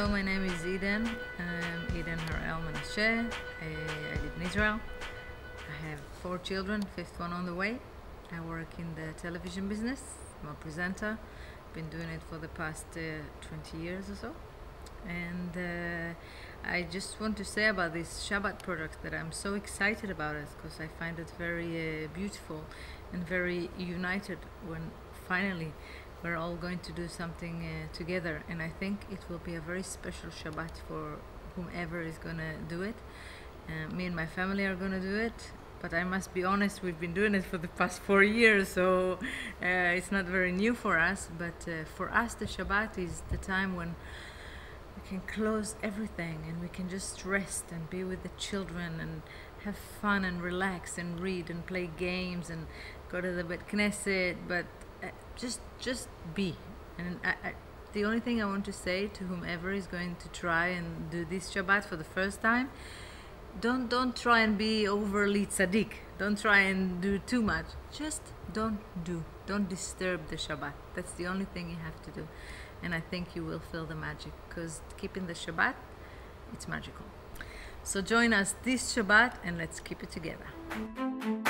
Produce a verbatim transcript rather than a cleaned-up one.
Hello, my name is Eden. I'm Eden Harel Menashe. I live in Israel. I have four children, fifth one on the way. I work in the television business. I'm a presenter. Been doing it for the past uh, twenty years or so. And uh, I just want to say about this Shabbat product that I'm so excited about it because I find it very uh, beautiful and very united when finally we're all going to do something uh, together, and I think it will be a very special Shabbat for whomever is gonna do it. Uh, me and my family are gonna do it, but I must be honest, we've been doing it for the past four years, so uh, it's not very new for us, but uh, for us the Shabbat is the time when we can close everything and we can just rest and be with the children and have fun and relax and read and play games and go to the Bet Knesset, but uh, just just be. And I, I, the only thing I want to say to whomever is going to try and do this Shabbat for the first time, don't don't try and be overly tzaddik. Don't try and do too much. Just don't do. Don't disturb the Shabbat. That's the only thing you have to do. And I think you will feel the magic, because keeping the Shabbat, it's magical. So join us this Shabbat and let's keep it together.